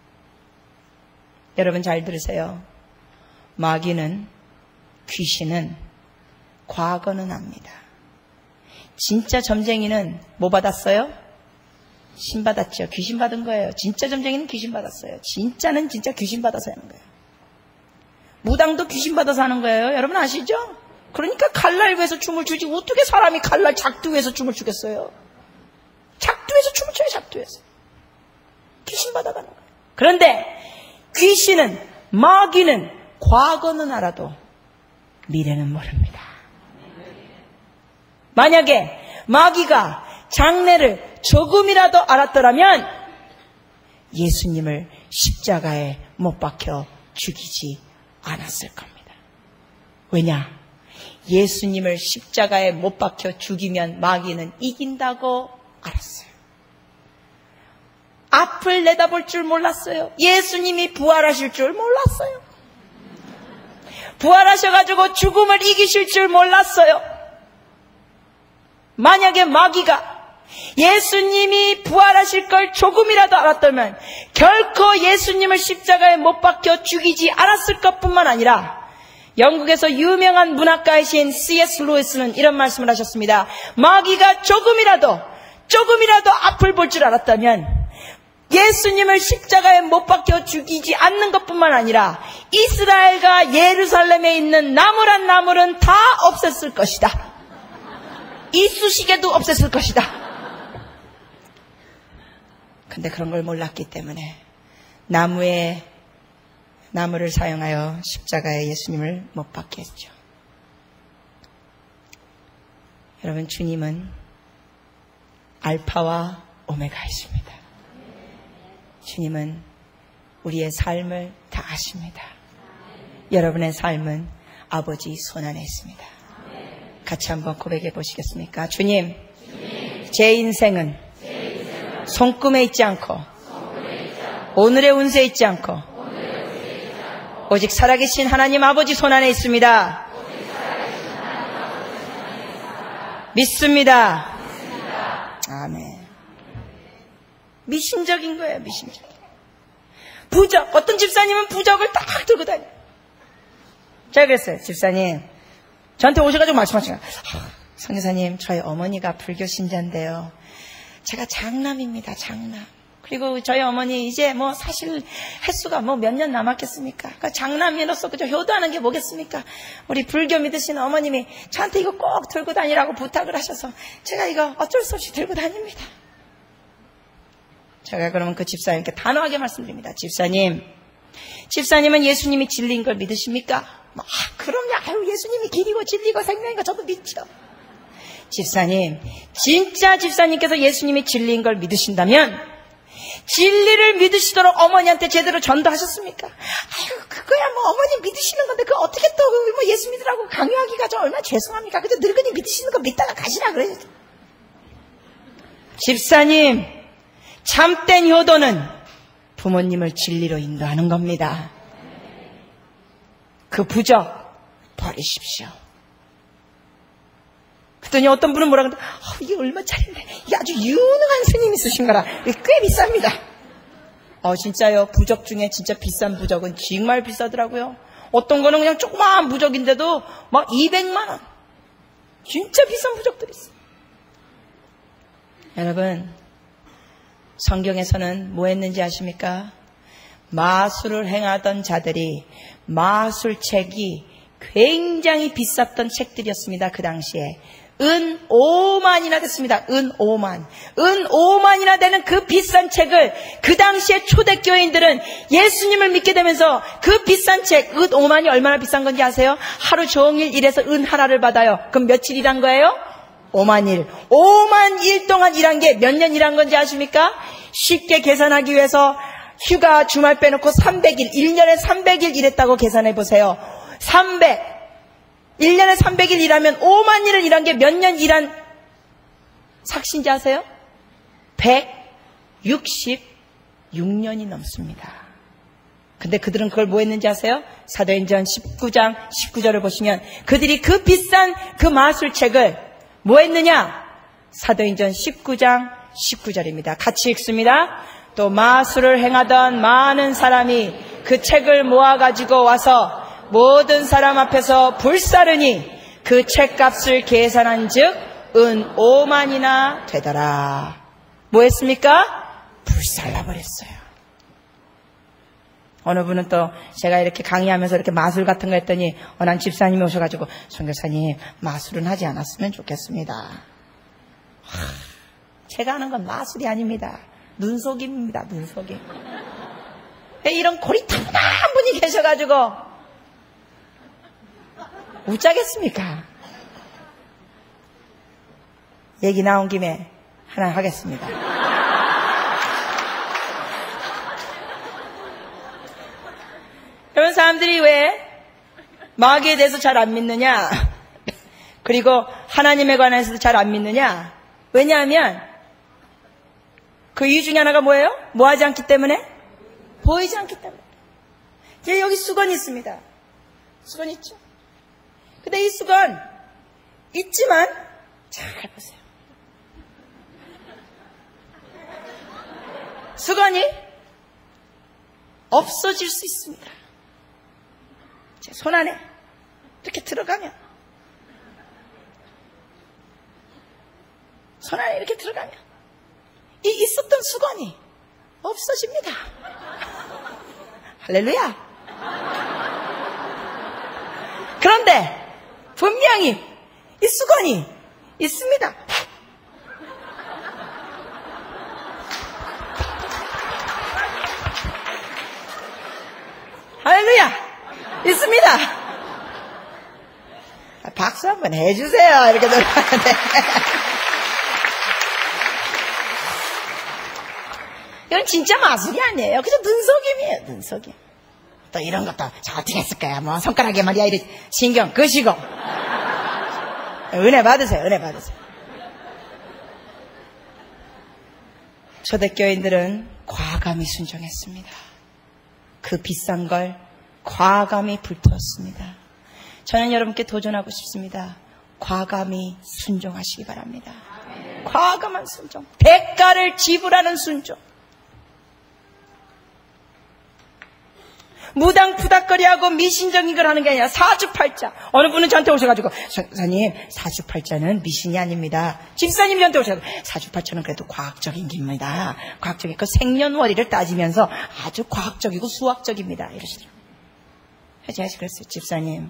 여러분 잘 들으세요. 마귀는, 귀신은 과거는 압니다. 진짜 점쟁이는 뭐 받았어요? 신 받았죠. 귀신 받은 거예요. 진짜 점쟁이는 귀신 받았어요. 진짜는 진짜 귀신 받아서 하는 거예요. 무당도 귀신 받아서 하는 거예요. 여러분 아시죠? 그러니까 칼날 위해서 춤을 추지 어떻게 사람이 칼날 작두 위해서 춤을 추겠어요? 작두에서 춤을 춰요. 작두에서. 귀신 받아가는 거예요. 그런데 귀신은, 마귀는 과거는 알아도 미래는 모릅니다. 만약에 마귀가 장래를 조금이라도 알았더라면 예수님을 십자가에 못 박혀 죽이지 않았을 겁니다. 왜냐? 예수님을 십자가에 못 박혀 죽이면 마귀는 이긴다고 알았어요. 앞을 내다볼 줄 몰랐어요. 예수님이 부활하실 줄 몰랐어요. 부활하셔가지고 죽음을 이기실 줄 몰랐어요. 만약에 마귀가 예수님이 부활하실 걸 조금이라도 알았다면 결코 예수님을 십자가에 못 박혀 죽이지 않았을 것뿐만 아니라, 영국에서 유명한 문학가이신 씨 에스 루이스는 이런 말씀을 하셨습니다. 마귀가 조금이라도 조금이라도 앞을 볼 줄 알았다면 예수님을 십자가에 못 박혀 죽이지 않는 것뿐만 아니라 이스라엘과 예루살렘에 있는 나무란 나무는 다 없앴을 것이다. 이쑤시개도 없앴을 것이다. 근데 그런 걸 몰랐기 때문에 나무에 나무를 사용하여 십자가에 예수님을 못 박게 했죠. 여러분, 주님은 알파와 오메가이십니다. 주님은 우리의 삶을 다 아십니다. 여러분의 삶은 아버지 손안에 있습니다. 같이 한번 고백해 보시겠습니까? 주님, 제 인생은 손금에 있지 않고 오늘의 운세에 있지 않고 오직 살아계신 하나님 아버지 손안에 있습니다. 믿습니다. 아멘. 미신적인 거예요. 미신적. 부적. 어떤 집사님은 부적을 딱 들고 다녀요. 제가 그랬어요. 집사님, 저한테 오셔가지고 말씀하시는 거예요. 선교사님, 저희 어머니가 불교 신자인데요, 제가 장남입니다. 장남. 그리고 저희 어머니 이제 뭐 사실 횟수가 뭐 몇 년 남았겠습니까? 그러니까 장남이로서 그저 효도하는 게 뭐겠습니까? 우리 불교 믿으시는 어머님이 저한테 이거 꼭 들고 다니라고 부탁을 하셔서 제가 이거 어쩔 수 없이 들고 다닙니다. 제가 그러면 그 집사님께 단호하게 말씀드립니다. 집사님, 집사님은 예수님이 진리인 걸 믿으십니까? 아, 그럼요. 아유, 예수님이 길이고 진리고 생명인 거 저도 믿죠. 집사님, 진짜 집사님께서 예수님이 진리인 걸 믿으신다면 진리를 믿으시도록 어머니한테 제대로 전도하셨습니까? 아유, 그거야 뭐 어머니 믿으시는 건데 그거 어떻게 또 뭐 예수 믿으라고 강요하기가 좀 얼마나 죄송합니까? 그저 늙은이 믿으시는 거 믿다가 가시라 그래요. 집사님, 참된 효도는 부모님을 진리로 인도하는 겁니다. 그 부적 버리십시오. 그랬더니 어떤 분은 뭐라 그러는데, 어, 이게 얼마짜리인데, 이게 아주 유능한 스님이 쓰신 거라, 이게 꽤 비쌉니다. 어, 진짜요. 부적 중에 진짜 비싼 부적은 정말 비싸더라고요. 어떤 거는 그냥 조그마한 부적인데도 막 이백만 원. 진짜 비싼 부적들이 있어요. 여러분, 성경에서는 뭐 했는지 아십니까? 마술을 행하던 자들이, 마술책이 굉장히 비쌌던 책들이었습니다. 그 당시에. 은 오만이나 됐습니다. 은 오만. 은 오만이나 되는 그 비싼 책을 그 당시에 초대교인들은 예수님을 믿게 되면서 그 비싼 책, 은 오만이 얼마나 비싼 건지 아세요? 하루 종일 일해서 은 하나를 받아요. 그럼 며칠 일한 거예요? 오만 일. 오만 일 동안 일한 게 몇 년 일한 건지 아십니까? 쉽게 계산하기 위해서 휴가 주말 빼놓고 삼백 일, 일 년에 삼백 일 일했다고 계산해 보세요. 삼백. 일 년에 삼백 일 일하면 오만 일을 일한 게 몇 년 일한 삭신지 아세요? 백육십육 년이 넘습니다. 근데 그들은 그걸 뭐 했는지 아세요? 사도행전 십구 장 십구 절을 보시면 그들이 그 비싼 그 마술책을 뭐 했느냐? 사도행전 십구 장 십구 절입니다. 같이 읽습니다. 또 마술을 행하던 많은 사람이 그 책을 모아가지고 와서 모든 사람 앞에서 불사르니 그 책값을 계산한 즉 은 오만이나 되더라. 뭐 했습니까? 불살라버렸어요. 어느 분은 또 제가 이렇게 강의하면서 이렇게 마술 같은 거 했더니 어느 한 집사님이 오셔가지고 선교사님 마술은 하지 않았으면 좋겠습니다. 하, 제가 하는 건 마술이 아닙니다. 눈속임입니다. 눈속임. 이런 고리타분한 분이 계셔가지고 웃자겠습니까? 얘기 나온 김에 하나 하겠습니다. 그런 사람들이 왜 마귀에 대해서 잘 안 믿느냐? 그리고 하나님에 관해서도 잘 안 믿느냐? 왜냐하면 그 이유 중에 하나가 뭐예요? 뭐 하지 않기 때문에? 보이지 않기 때문에. 이제 여기 수건이 있습니다. 수건 있죠? 근데 이 수건 있지만 잘 보세요. 수건이 없어질 수 있습니다. 제 손 안에 이렇게 들어가면 손 안에 이렇게 들어가면 이 있었던 수건이 없어집니다. 할렐루야. 그런데 분명히 이 수건이 있습니다. 할렐루야! 있습니다! 박수 한번 해주세요. 이렇게 들어가는데. 이건 진짜 마술이 아니에요. 그저 눈속임이에요. 눈속임. 또 이런 것도 저 어떻게 했을까요? 뭐 손가락에 말이야 이래 신경 끄시고. 은혜 받으세요. 은혜 받으세요. 초대교인들은 과감히 순종했습니다. 그 비싼 걸 과감히 불태웠습니다. 저는 여러분께 도전하고 싶습니다. 과감히 순종하시기 바랍니다. 과감한 순종. 대가를 지불하는 순종. 무당푸닥거리하고 미신적인 걸 하는 게 아니라 사주팔자. 어느 분은 저한테 오셔가지고 선생님 사주팔자는 미신이 아닙니다. 집사님 저한테 오셔가지고 사주팔자는 그래도 과학적인 겁니다. 과학적인 그 생년월일을 따지면서 아주 과학적이고 수학적입니다. 이러시더라고요. 제가 그랬어요. 집사님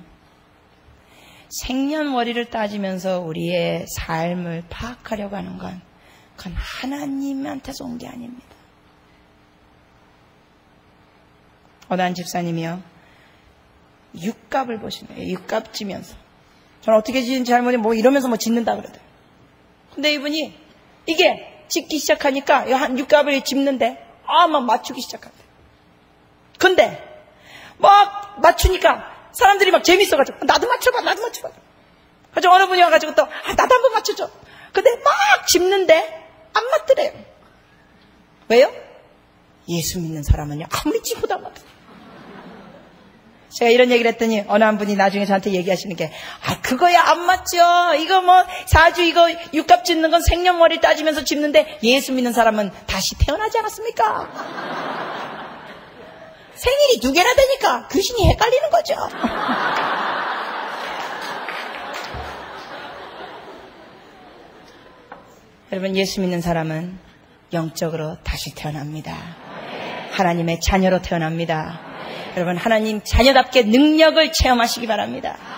생년월일을 따지면서 우리의 삶을 파악하려고 하는 건 그건 하나님한테서 온 게 아닙니다. 어느 한 집사님이요. 육갑을 보시는 거예요. 육갑 지면서. 저는 어떻게 짓는지 잘 모르겠는데 뭐 이러면서 뭐 짓는다 그러더라고요. 근데 이분이 이게 짓기 시작하니까 한 육갑을 짚는데 아, 막 맞추기 시작한대. 근데 막 맞추니까 사람들이 막 재밌어가지고 나도 맞춰봐 나도 맞춰봐. 그래서 어느 분이 와가지고 또 아, 나도 한번 맞춰줘. 근데 막 짚는데 안 맞더래요. 왜요? 예수 믿는 사람은요 아무리 짚어도 안 맞아요. 제가 이런 얘기를 했더니 어느 한 분이 나중에 저한테 얘기하시는 게 아 그거야 안 맞죠. 이거 뭐 사주 이거 육갑 짚는 건 생년월일 따지면서 짚는데 예수 믿는 사람은 다시 태어나지 않았습니까? 생일이 두 개나 되니까 귀신이 헷갈리는 거죠. 여러분 예수 믿는 사람은 영적으로 다시 태어납니다. 하나님의 자녀로 태어납니다. 여러분 하나님 자녀답게 능력을 체험하시기 바랍니다.